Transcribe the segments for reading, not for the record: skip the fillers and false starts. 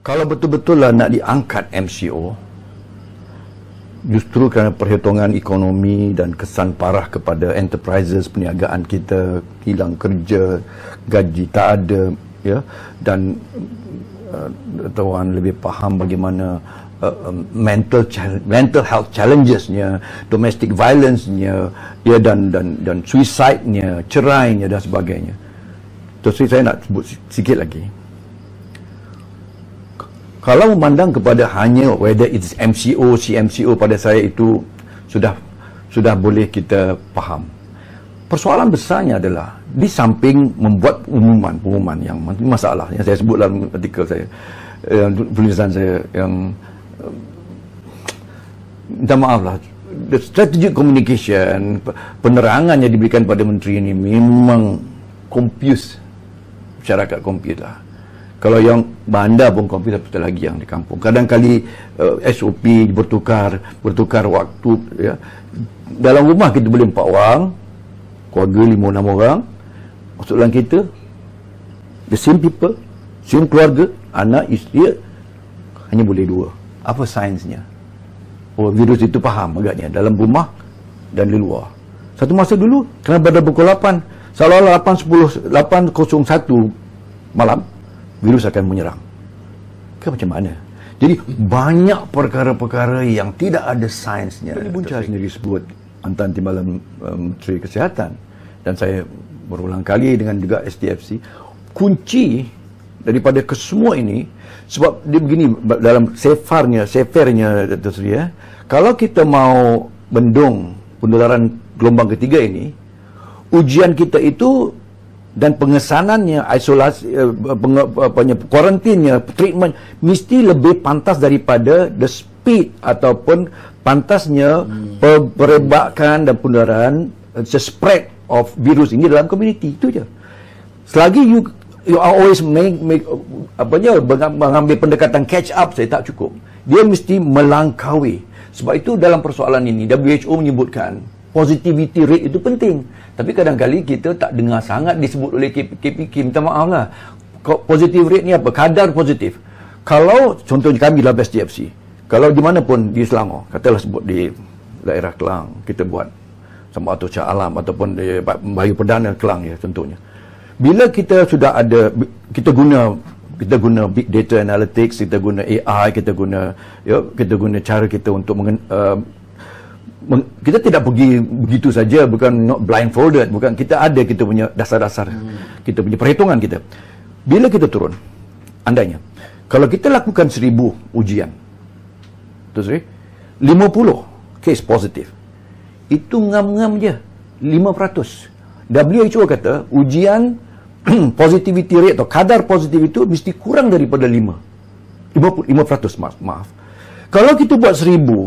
Kalau betul-betul lah nak diangkat MCO, justru kerana perhitungan ekonomi dan kesan parah kepada enterprises, perniagaan kita, hilang kerja, gaji tak ada, ya, dan Tuan lebih faham bagaimana mental health challenges-nya, domestic violence-nya, ya, dan suicide-nya, cerainya dan sebagainya. Terus saya nak sebut sikit lagi. Kalau memandang kepada hanya whether it's MCO, CMCO, pada saya itu sudah boleh kita faham. Persoalan besarnya adalah di samping membuat pengumuman yang masalah yang saya sebut dalam artikel saya, tulisan saya yang minta maaf lah, the strategic communication, penerangan yang diberikan pada menteri ini memang confuse masyarakat, confuse lah. Kalau yang bandar pun confuse, apatah lagi yang di kampung. Kadang-kali SOP bertukar waktu, ya. Dalam rumah kita boleh 4 orang, keluarga 5-6 orang, masuk dalam kereta, the same people, same keluarga, anak, isteri, hanya boleh 2. Apa sainsnya? Oh, virus itu faham agaknya dalam rumah dan di luar. Satu masa dulu, kerana pada pukul 8, seolah-olah 8:01 malam, virus akan menyerang. Macam mana? Jadi banyak perkara-perkara yang tidak ada sainsnya. Tony Buncah sendiri sebut antara Timbalan Menteri Kesihatan, dan saya berulang kali dengan juga STFC, kunci daripada kesemua ini, sebab dia begini dalam sefarnya Dr. Sri, ya, kalau kita mau bendung penularan gelombang ketiga ini, ujian kita itu dan pengesanannya, isolasi, kuarantinnya, treatment mesti lebih pantas daripada the speed ataupun pantasnya perebakan dan penularan, spread of virus ini dalam komuniti. Itu je. Selagi you always mengambil pendekatan catch up, saya tak cukup. Dia mesti melangkaui. Sebab itu dalam persoalan ini WHO menyebutkan positivity rate itu penting. Tapi kadang-kali kita tak dengar sangat disebut oleh KPK. Minta maaf lah. Positive rate ni apa? Kadar positif. Kalau contohnya kami dalam STFC, kalau di mana pun di Selangor, katalah sebut di daerah Kelang, kita buat sama atau Shah Alam ataupun di Bayu Perdana Kelang, ya, contohnya. Bila kita sudah ada, kita guna big data analytics, kita guna AI, kita guna cara kita untuk kita tidak pergi begitu saja, bukan not blindfolded, bukan, kita ada kita punya dasar-dasar, kita punya perhitungan kita. Bila kita turun, andainya kalau kita lakukan 1000 ujian, terus 50 case positif, itu ngam-ngam je 5%. WHO kata ujian positivity rate atau kadar positif itu mesti kurang daripada 5%, maaf. Kalau kita buat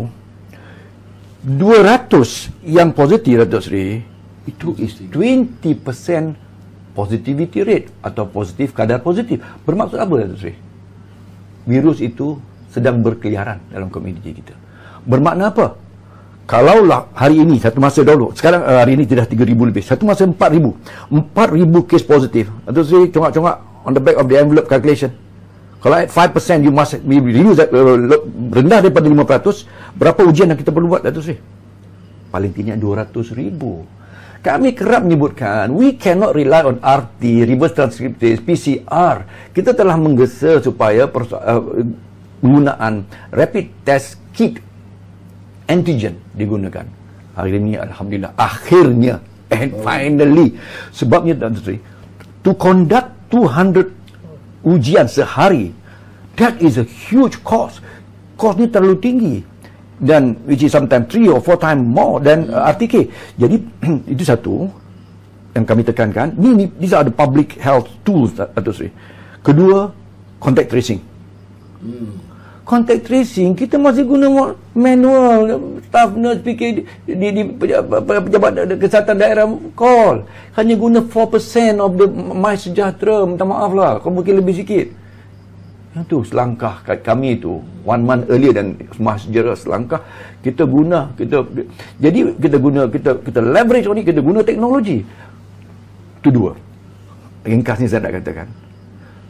1200 yang positif, Datuk Seri, itu is 20% positivity rate atau positif, kadar positif. Bermaksud apa, Datuk Seri? Virus itu sedang berkeliaran dalam komuniti kita. Bermakna apa? Kalaulah hari ini, satu masa dahulu, sekarang hari ini tidak 3,000 lebih, satu masa 4,000 case positif. Datuk Seri congak-congak on the back of the envelope calculation. Kalau at 5% you must reduce that, rendah daripada 5%, berapa ujian yang kita perlu buat, Datuk Seri? Paling tidak 200,000. Kami kerap menyebutkan, we cannot rely on RT, reverse transcriptase, PCR. Kita telah menggesa supaya penggunaan rapid test kit antigen digunakan. Hari ini, Alhamdulillah, akhirnya, and finally, sebabnya, Datuk Seri, to conduct 200 ujian sehari, that is a huge cost. Cost ni terlalu tinggi, dan which is sometimes 3 or 4 times more than RTK. Jadi itu satu yang kami tekankan. These are the public health tools, Datuk Seri. Kedua, contact tracing. Contact tracing kita masih guna manual, staff nurse PK di pejabat kesihatan daerah call. Hanya guna 4% of the MySejahtera. Minta maaf lah, kau mungkin lebih sikit. Itu selangkah kami itu 1 month earlier dan MySejahtera selangkah kita guna, jadi kita leverage ni, kita guna teknologi. Itu dua. Ringkasnya saya nak katakan,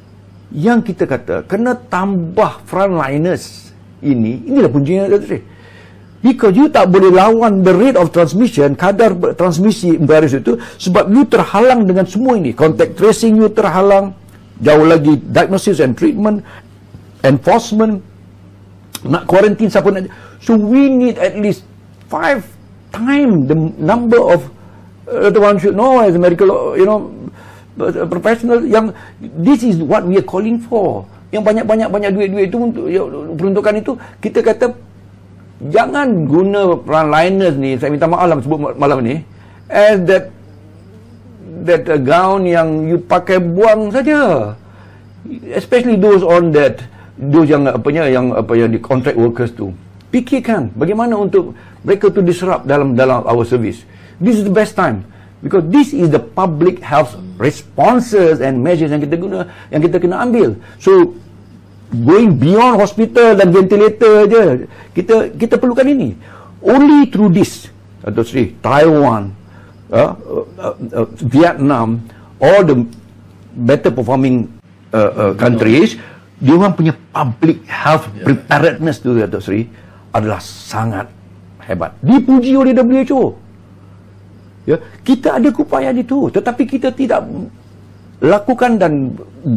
yang kita kata kena tambah frontliners inilah kuncinya, Dr. Sri. Because you tak boleh lawan the rate of transmission, kadar transmisi virus itu, sebab you terhalang dengan semua ini. Contact tracing you terhalang, jauh lagi diagnosis and treatment, enforcement, nak quarantine siapa nak. So we need at least 5 times the number of the one should know as a medical, professional. Yang this is what we are calling for. Yang banyak duit itu untuk peruntukan itu, kita kata jangan guna frontliners ni, saya minta maaf lah sebut malam ni, as that gown yang you pakai buang saja. Especially those yang di contract workers tu. Fikirkan bagaimana untuk mereka tu disrupt dalam our service. This is the best time, because this is the public health responses and measures yang kita kena ambil. So going beyond hospital dan ventilator je, kita perlukan ini. Only through this, Dr. Sri, Taiwan, Vietnam, all the better performing countries, diorang punya public health preparedness tu, Dr. Sri, adalah sangat hebat. Dipuji oleh WHO. Ya, kita ada keupayaan itu, tetapi kita tidak lakukan dan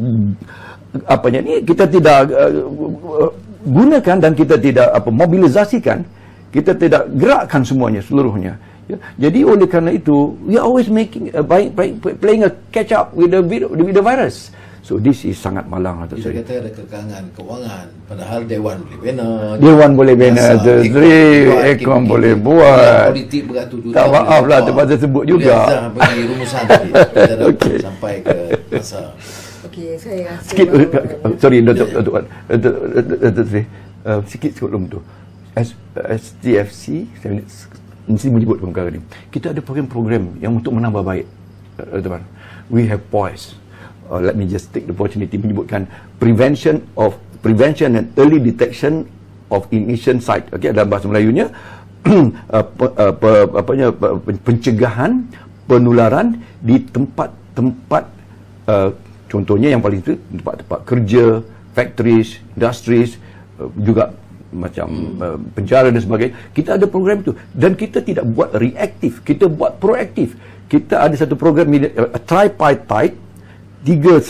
kita tidak gunakan, dan kita tidak mobilisasikan, kita tidak gerakkan semuanya seluruhnya. Ya, jadi oleh kerana itu, we are always playing a catch up with the virus. So this is sangat malang. Kita kata ada kekangan kewangan, padahal Dewan boleh bina. Dewan boleh bina, Ekon boleh buat. Politik beratur juta. Tak maaf lah, terpaksa sebut juga. Bagi rumusan tadi. Kita sampai ke masa. Okey, saya rasa sorry, Dr. Sri, sikit sebelum tu. STFC, saya mesti menyebut perkara ni. Kita ada program-program yang untuk menambah baik. We have POISE. Let me just take the opportunity menyebutkan prevention and early detection of emission site. Okey, dalam bahasa Melayunya pencegahan penularan di tempat-tempat, contohnya yang paling itu tempat-tempat kerja, factories, industries, juga macam penjara dan sebagainya. Kita ada program itu, dan kita tidak buat reaktif, kita buat proaktif. Kita ada satu program tripartite, tiga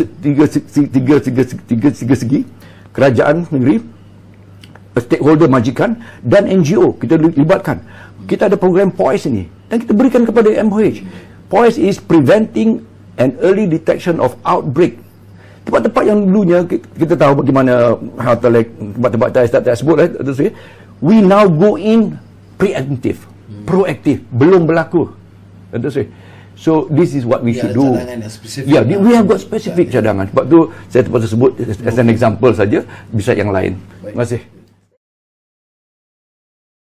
segi, kerajaan negeri, stakeholder majikan dan NGO kita libatkan. Kita ada program POISE ini, dan kita berikan kepada MOH. POISE is preventing and early detection of outbreak. Tempat-tempat yang dulunya kita tahu bagaimana tempat-tempat saya sebut, we now go in preemptive, proaktif, belum berlaku. So this is what we should do. Yeah, we have got specific cadangan. Sebab tu saya terpaksa sebut as an example saja, bisa yang lain. Terima kasih.